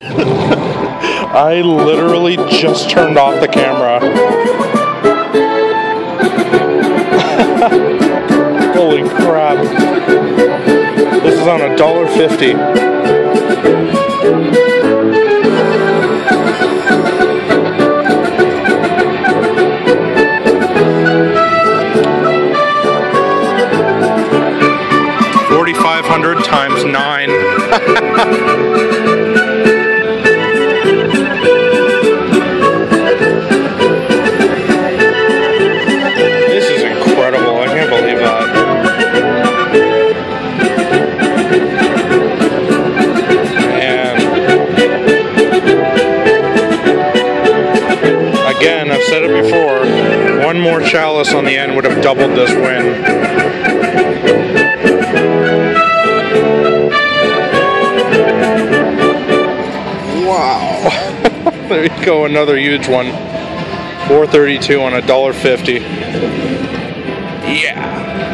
I literally just turned off the camera. Holy crap. This is on $1.50. $4,500 times 9. This is incredible. I can't believe that. Man. Again, I've said it before. One more chalice on the end would have doubled this win. Wow. There you go, another huge one. $4.32 on $1.50. Yeah.